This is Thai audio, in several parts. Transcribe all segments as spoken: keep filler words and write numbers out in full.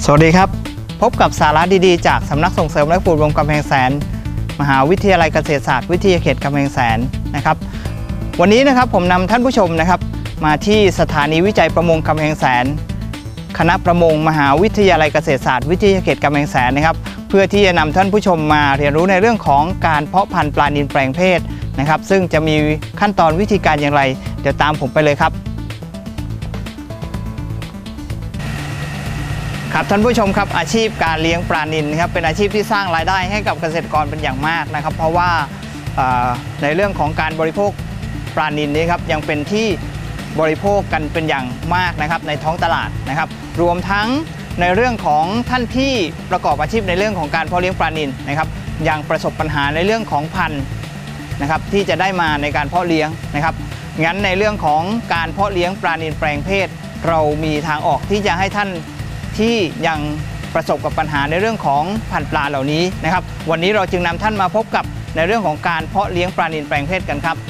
สวัสดีครับพบกับสาระดีๆจากสำนักส่งเสริมและฝึกอบรมกำแพงแสนมหาวิทยาลัยเกษตรศาสตร์วิทยาเขตกำแพงแสนนะครับวันนี้นะครับผมนำท่านผู้ชมนะครับมาที่สถานีวิจัยประมงกำแพงแสนคณะประมงมหาวิทยาลัยเกษตรศาสตร์วิทยาเขตกำแพงแสนนะครับเพื่อที่จะนำท่านผู้ชมมาเรียนรู้ในเรื่องของการเพาะพันธุ์ปลานิลแปลงเพศนะครับซึ่งจะมีขั้นตอนวิธีการอย่างไรเดี๋ยวตามผมไปเลยครับครับท่านผู้ชมครับอาชีพการเลี้ยงปลานิลนะครับเป็นอาชีพที่สร้างรายได้ให้กับเกษตรกรเป็นอย่างมากนะครับเพราะว่าในเรื่องของการบริโภคปลานิลนี้ครับยังเป็นที่บริโภคกันเป็นอย่างมากนะครับในท้องตลาดนะครับรวมทั้งในเรื่องของท่านที่ประกอบอาชีพในเรื่องของการเพาะเลี้ยงปลานิลนะครับยังประสบปัญหาในเรื่องของพันธุ์นะครับที่จะได้มาในการเพาะเลี้ยงนะครับงั้นในเรื่องของการเพาะเลี้ยงปลานิลแปลงเพศเรามีทางออกที่จะให้ท่านที่ยังประสบกับปัญหาในเรื่องของพันธุ์ปลาเหล่านี้นะครับวันนี้เราจึงนำท่านมาพบกับในเรื่องของการเพาะเลี้ยงปลานิลแปลงเพศกันครับ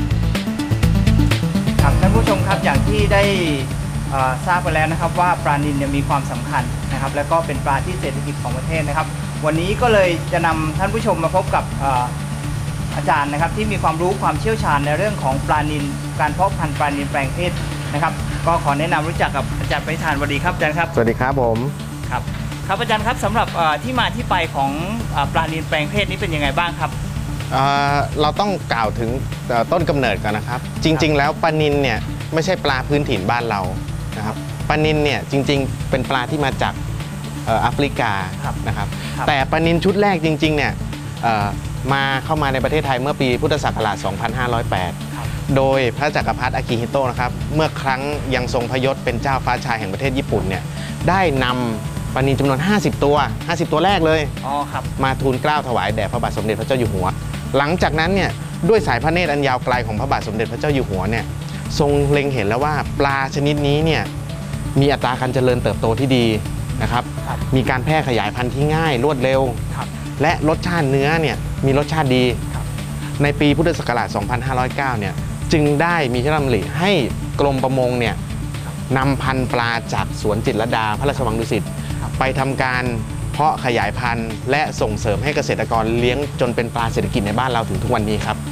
ครับท่านผู้ชมครับอย่างที่ได้ทราบไปแล้วนะครับว่าปลานิลมีความสำคัญนะครับและก็เป็นปลาที่เศรษฐกิจของประเทศนะครับวันนี้ก็เลยจะนำท่านผู้ชมมาพบกับอาจารย์นะครับที่มีความรู้ความเชี่ยวชาญในเรื่องของปลานิลการเพาะพันธุ์ปลานิลแปลงเพศนะครับก็ขอแนะนำรู้จักกับอาจารย์ปณิธานสวัสดีครับอาจารย์ครับสวัสดีครับผมครับครับอาจารย์ครับสำหรับที่มาที่ไปของปลานิลแปลงเพศนี้เป็นยังไงบ้างครับเราต้องกล่าวถึงต้นกำเนิดก่อนนะครับจริงๆแล้วปลานิลเนี่ยไม่ใช่ปลาพื้นถิ่นบ้านเรานะครับปลานิลเนี่ยจริงๆเป็นปลาที่มาจากแอฟริกานะครับแต่ปลานิลชุดแรกจริงๆเนี่ยมาเข้ามาในประเทศไทยเมื่อปีพุทธศักราช สองพันห้าร้อยแปด โดยพระจักรพรรดิอากิฮิโตะนะครับเมื่อครั้งยังทรงพยศเป็นเจ้าฟ้าชายแห่งประเทศญี่ปุ่นเนี่ยได้นำปลานิลจำนวนห้าสิบตัวห้าสิบตัวแรกเลยอ๋อครับมาทูลเกล้าถวายแด่พระบาทสมเด็จพระเจ้าอยู่หัวหลังจากนั้นเนี่ยด้วยสายพระเนตรอันยาวไกลของพระบาทสมเด็จพระเจ้าอยู่หัวเนี่ยทรงเล็งเห็นแล้วว่าปลาชนิดนี้เนี่ยมีอัตราการเจริญเติบโตที่ดีนะครับมีการแพร่ขยายพันธุ์ที่ง่ายรวดเร็วและรสชาติเนื้อเนี่ยมีรสชาติดีในปีพุทธศักราช สองพันห้าร้อยเก้า เนี่ยจึงได้มีพระดำริให้กรมประมงเนี่ยนำพันธุ์ปลาจากสวนจิตรลดาพระราชวังดุสิตไปทำการเพาะขยายพันธุ์และส่งเสริมให้เกษตรกรเลี้ยงจนเป็นปลาเศรษฐกิจในบ้านเราถึงทุกวันนี้ครับ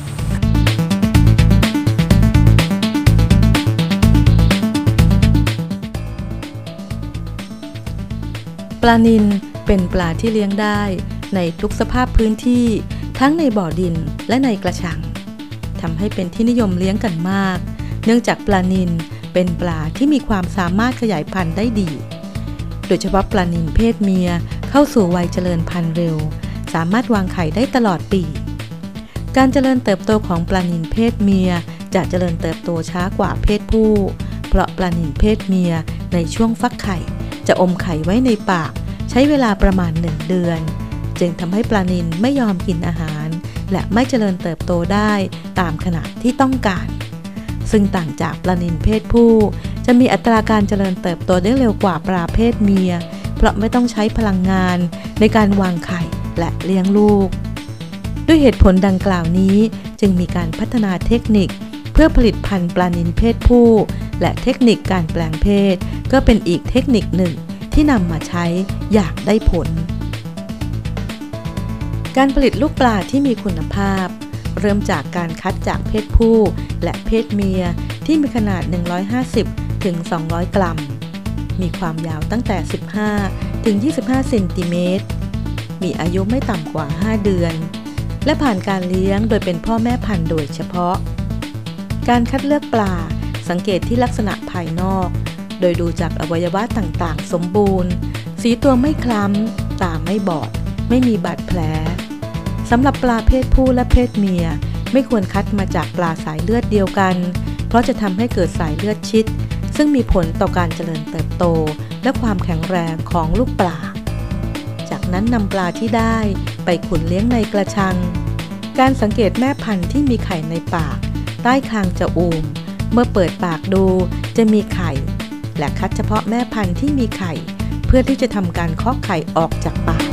ปลานิลเป็นปลาที่เลี้ยงได้ในทุกสภาพพื้นที่ทั้งในบ่อดินและในกระชังทำให้เป็นที่นิยมเลี้ยงกันมากเนื่องจากปลานิลเป็นปลาที่มีความสามารถขยายพันธุ์ได้ดีโดยเฉพาะปลานิลเพศเมียเข้าสู่วัยเจริญพันธุ์เร็วสามารถวางไข่ได้ตลอดปีการเจริญเติบโตของปลานิลเพศเมียจะเจริญเติบโตช้ากว่าเพศผู้เพราะปลานิลเพศเมียในช่วงฟักไข่จะอมไข่ไว้ในปากใช้เวลาประมาณหนึ่งเดือนจึงทำให้ปลานิลไม่ยอมกินอาหารและไม่เจริญเติบโตได้ตามขนาดที่ต้องการซึ่งต่างจากปลานิลเพศผู้จะมีอัตราการเจริญเติบโตได้เร็วกว่าปลาเพศเมียเพราะไม่ต้องใช้พลังงานในการวางไข่และเลี้ยงลูกด้วยเหตุผลดังกล่าวนี้จึงมีการพัฒนาเทคนิคเพื่อผลิตพันธุ์ปลานิลเพศผู้และเทคนิคการแปลงเพศก็เป็นอีกเทคนิคหนึ่งที่นำมาใช้อย่างได้ผลการผลิตลูกปลาที่มีคุณภาพเริ่มจากการคัดจากเพศผู้และเพศเมียที่มีขนาดหนึ่งร้อยห้าสิบถึงสองร้อยกรัมมีความยาวตั้งแต่สิบห้าถึงยี่สิบห้าเซนติเมตรมีอายุไม่ต่ำกว่าห้าเดือนและผ่านการเลี้ยงโดยเป็นพ่อแม่พันธุ์โดยเฉพาะการคัดเลือกปลาสังเกตที่ลักษณะภายนอกโดยดูจากอวัยวะต่างๆสมบูรณ์สีตัวไม่คล้ำตาไม่บอดไม่มีบาดแผลสำหรับปลาเพศผู้และเพศเมียไม่ควรคัดมาจากปลาสายเลือดเดียวกันเพราะจะทำให้เกิดสายเลือดชิดซึ่งมีผลต่อการเจริญเติบโตและความแข็งแรงของลูกปลาจากนั้นนำปลาที่ได้ไปขุนเลี้ยงในกระชังการสังเกตแม่พันธุ์ที่มีไข่ในปากใต้คางจะอูมเมื่อเปิดปากดูจะมีไข่และคัดเฉพาะแม่พันธุ์ที่มีไข่เพื่อที่จะทำการเคาะไข่ออกจากปาก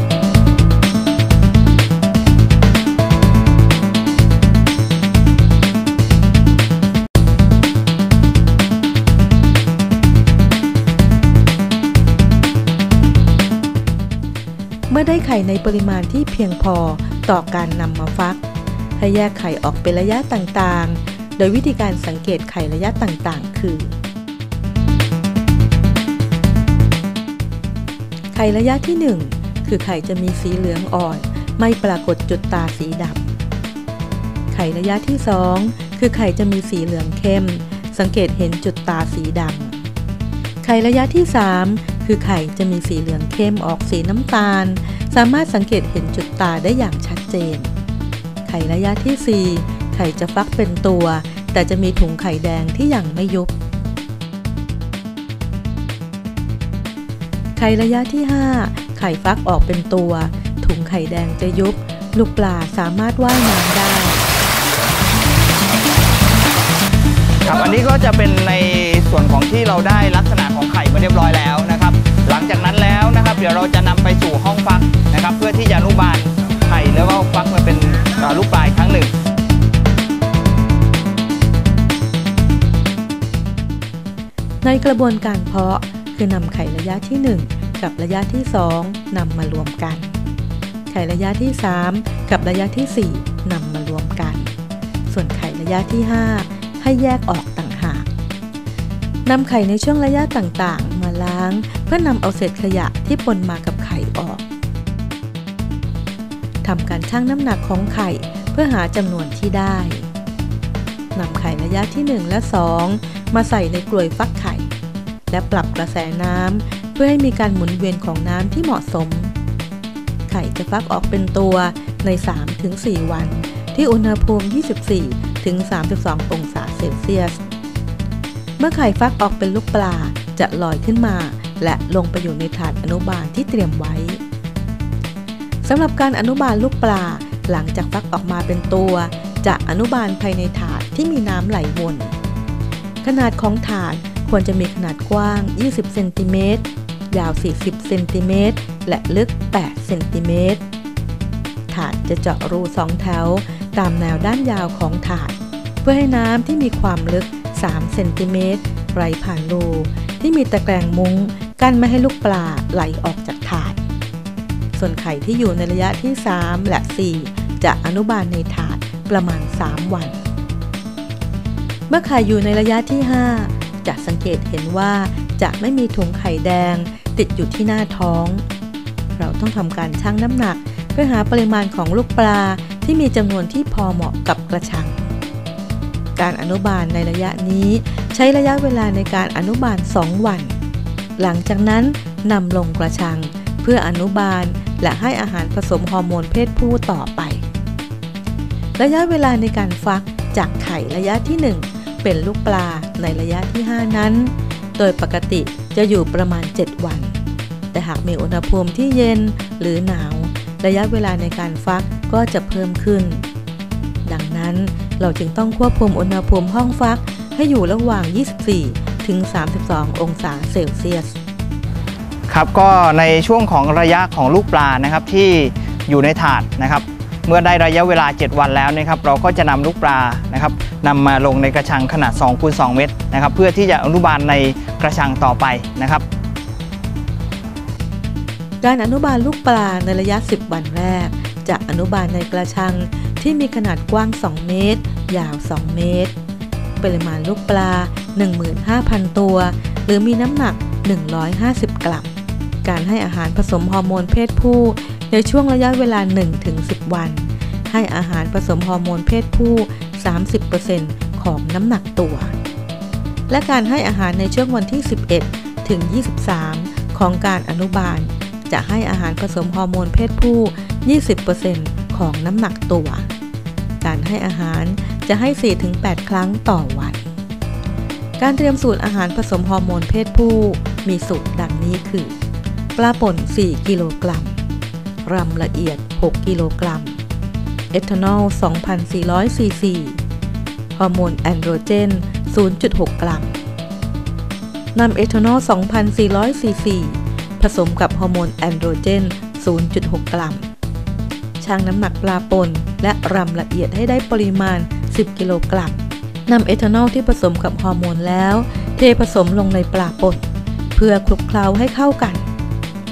มื่อได้ไข่ในปริมาณที่เพียงพอต่อการนำมาฟักให้แยกไข่ออกเป็นระยะต่างๆโดยวิธีการสังเกตไข่ระยะต่างๆคือไข่ระยะที่หนึ่งคือไข่จะมีสีเหลืองอ่อนไม่ปรากฏจุดตาสีดำไข่ระยะที่สองคือไข่จะมีสีเหลืองเข้มสังเกตเห็นจุดตาสีดำไข่ระยะที่สามคือไข่จะมีสีเหลืองเข้มออกสีน้ำตาลสามารถสังเกตเห็นจุดตาได้อย่างชัดเจนไข่ระยะที่สี่ไข่จะฟักเป็นตัวแต่จะมีถุงไข่แดงที่ยังไม่ยุบไข่ระยะที่ห้าไข่ฟักออกเป็นตัวถุงไข่แดงจะยุบลูกปลาสามารถว่ายน้ำได้ครับอันนี้ก็จะเป็นในส่วนของที่เราได้ลักษณะของไข่มาเรียบร้อยแล้วนะครับหลังจากนั้นแล้วนะครับเดี๋ยวเราจะนำไปสู่ห้องฟักนะครับเพื่อที่จะอนุบาลไข่แล้วก็ฟักมาเป็นลูกปลาอีกครั้งหนึ่งในกระบวนการเพาะคือนำไข่ระยะที่หนึ่งกับระยะที่สองนำมารวมกันไข่ระยะที่สามกับระยะที่สี่นำมารวมกันส่วนไข่ระยะที่ห้าให้แยกออกต่างหากนำไข่ในช่วงระยะต่างๆมาล้างเพื่อนำเอาเศษขยะที่ปนมากับไข่ออกทำการชั่งน้ำหนักของไข่เพื่อหาจำนวนที่ได้นำไข่ระยะที่หนึ่งและสองมาใส่ในกลวยฟักไข่และปรับกระแสน้ำเพื่อให้มีการหมุนเวียนของน้ำที่เหมาะสมไข่จะฟักออกเป็นตัวใน สามถึงสี่ วันที่อุณหภูมิ ยี่สิบสี่ถึงสามสิบสอง องศาเซลเซียสเมื่อไข่ฟักออกเป็นลูกปลาจะลอยขึ้นมาและลงไปอยู่ในถาดอนุบาลที่เตรียมไว้สำหรับการอนุบาลลูกปลาหลังจากฟักออกมาเป็นตัวจะอนุบาลภายในถาดที่มีน้ำไหลวนขนาดของถาดควรจะมีขนาดกว้างยี่สิบเซนติเมตรยาวสี่สิบเซนติเมตรและลึกแปดเซนติเมตรถาดจะเจาะรูสองแถวตามแนวด้านยาวของถาดเพื่อให้น้ำที่มีความลึกสามเซนติเมตรไหลผ่านรูที่มีตะแกรงมุ้งกั้นไม่ให้ลูกปลาไหลออกจากถาดส่วนไข่ที่อยู่ในระยะที่สามและสี่จะอนุบาลในถาดประมาณสามวันเมื่อไข่อยู่ในระยะที่ห้าจะสังเกตเห็นว่าจะไม่มีถุงไข่แดงติดอยู่ที่หน้าท้องเราต้องทำการชั่งน้ำหนักเพื่อหาปริมาณของลูกปลาที่มีจำนวนที่พอเหมาะกับกระชังการอนุบาลในระยะนี้ใช้ระยะเวลาในการอนุบาลสองวันหลังจากนั้นนำลงกระชังเพื่ออนุบาลและให้อาหารผสมฮอร์โมนเพศผู้ต่อไประยะเวลาในการฟักจากไข่ระยะที่หนึ่งเป็นลูกปลาในระยะที่ห้านั้นโดยปกติจะอยู่ประมาณเจ็ดวันแต่หากมีอุณหภูมิที่เย็นหรือหนาวระยะเวลาในการฟักก็จะเพิ่มขึ้นดังนั้นเราจึงต้องควบคุมอุณหภูมิห้องฟักให้อยู่ระหว่างยี่สิบสี่ถึงสามสิบสององศาเซลเซียสครับก็ในช่วงของระยะของลูกปลานะครับที่อยู่ในถาดนะครับเมื่อได้ระยะเวลาเจ็ดวันแล้วนะครับเราก็จะนำลูกปลานะครับนำมาลงในกระชังขนาดสองคูณสองเมตรนะครับเพื่อที่จะอนุบาลในกระชังต่อไปนะครับการอนุบาลลูกปลาในระยะสิบวันแรกจะอนุบาลในกระชังที่มีขนาดกว้างสองเมตรยาวสองเมตรปริมาณลูกปลา หนึ่งหมื่นห้าพัน ตัวหรือมีน้ำหนักหนึ่งร้อยห้าสิบกรัมการให้อาหารผสมฮอร์โมนเพศผู้ในช่วงระยะเวลา หนึ่งถึงสิบ วันให้อาหารผสมฮอร์โมนเพศผู้ สามสิบเปอร์เซ็นต์ ของน้ำหนักตัวและการให้อาหารในช่วงวันที่สิบเอ็ดถึงยี่สิบสามของการอนุบาลจะให้อาหารผสมฮอร์โมนเพศผู้ ยี่สิบเปอร์เซ็นต์ ของน้ำหนักตัวการให้อาหารจะให้ สี่ถึงแปด ครั้งต่อวันการเตรียมสูตรอาหารผสมฮอร์โมนเพศผู้มีสูตรดังนี้คือปลาป่นสี่กิโลกรัมรำละเอียดหกกิโลกรัมเอทานอล สองพันสี่ร้อย ซีซีฮอร์โมนแอนโดรเจน ศูนย์จุดหก กรัมนำเอทานอล สองพันสี่ร้อย ซีซีผสมกับฮอร์โมนแอนโดรเจน ศูนย์จุดหก กรัมชั่งน้ำหนักปลาป่นและรำละเอียดให้ได้ปริมาณสิบกิโลกรัมนำเอทานอลที่ผสมกับฮอร์โมนแล้วเทผสมลงในปลาป่นเพื่อคลุกเคล้าให้เข้ากัน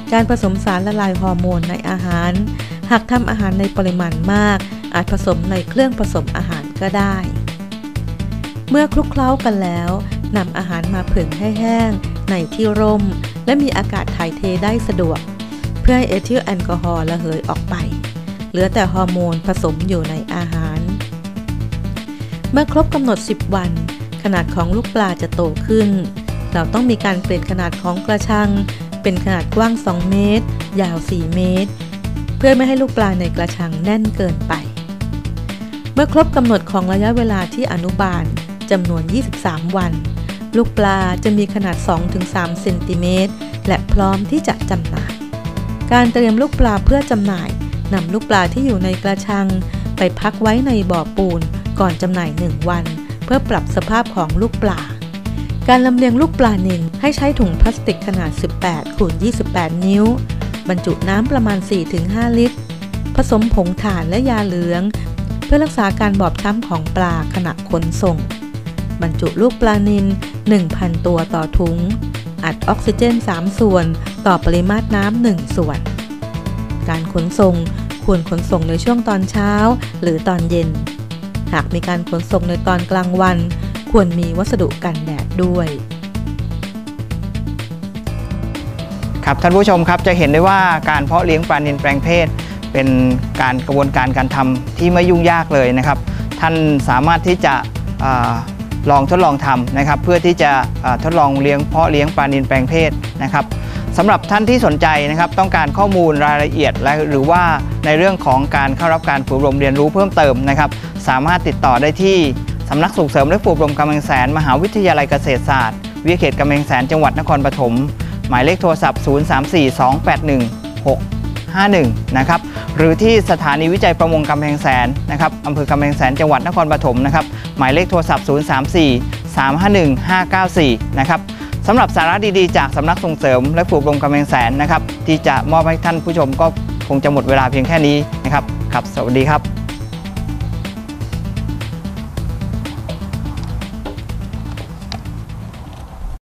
การผสมสารละลายฮอร์โมนในอาหารหากทำอาหารในปริมาณมากอาจผสมในเครื่องผสมอาหารก็ได้เมื่อคลุกเคล้ากันแล้วนำอาหารมาผึ่งให้แห้งในที่ร่มและมีอากาศถ่ายเทได้สะดวกเพื่อให้เอทิลแอลกอฮอล์ระเหยออกไปเหลือแต่ฮอร์โมนผสมอยู่ในอาหารเมื่อครบกำหนดสิบวันขนาดของลูกปลาจะโตขึ้นเราต้องมีการเปลี่ยนขนาดของกระชังเป็นขนาดกว้างสองเมตรยาวสี่เมตรเพื่อไม่ให้ลูกปลาในกระชังแน่นเกินไปเมื่อครบกำหนดของระยะเวลาที่อนุบาลจำนวนยี่สิบสามวันลูกปลาจะมีขนาด สองถึงสาม เซนติเมตรและพร้อมที่จะจำหน่ายการเตรียมลูกปลาเพื่อจำหน่ายนำลูกปลาที่อยู่ในกระชังไปพักไว้ในบ่อปูนก่อนจำหน่ายหนึ่งวันเพื่อปรับสภาพของลูกปลาการลำเลียงลูกปลานิลให้ใช้ถุงพลาสติกขนาดสิบแปดคูณยี่สิบแปดนิ้วบรรจุน้ำประมาณ สี่ถึงห้า ลิตรผสมผงถ่านและยาเหลืองเพื่อรักษาการบอบช้ำของปลาขณะขนส่งบรรจุลูกปลานิล หนึ่งพัน ตัวต่อถุงอัดออกซิเจนสามส่วนต่อปริมาตรน้ำหนึ่งส่วนการขนส่งควรขนส่งในช่วงตอนเช้าหรือตอนเย็นหากมีการขนส่งในตอนกลางวันควรมีวัสดุกันแดดด้วยครับท่านผู้ชมครับจะเห็นได้ว่าการเพาะเลี้ยงปลานิลแปลงเพศเป็นการกระบวนการการทำที่ไม่ยุ่งยากเลยนะครับท่านสามารถที่จะลองทดลองทำนะครับเพื่อที่จะทดลองเลี้ยงเพาะเลี้ยงปลานิลแปลงเพศนะครับสำหรับท่านที่สนใจนะครับต้องการข้อมูลรายละเอียดและหรือว่าในเรื่องของการเข้ารับการฝึกอบรมเรียนรู้เพิ่มเติมนะครับสามารถติดต่อได้ที่สำนักส่งเสริมและฝึกอบรมกำแพงแสนมหาวิทยาลัยเกษตรศาสตร์วิทยาเขตกำแพงแสนจังหวัดนครปฐมหมายเลขโทรศัพท์ศูนย์ สาม สี่ สอง แปด หนึ่ง หก ห้า หนึ่งนะครับหรือที่สถานีวิจัยประมงกำแพงแสนนะครับอำเภอกำแพงแสนจังหวัดนครปฐมนะครับหมายเลขโทรศัพท์ ศูนย์ สาม สี่ สาม ห้า หนึ่ง ห้า เก้า สี่นะครับสำหรับสาระดีๆจากสำนักส่งเสริมและฝึกอบรมกำแพงแสนนะครับที่จะมอบให้ท่านผู้ชมก็คงจะหมดเวลาเพียงแค่นี้นะครับครับสวัสดีครับ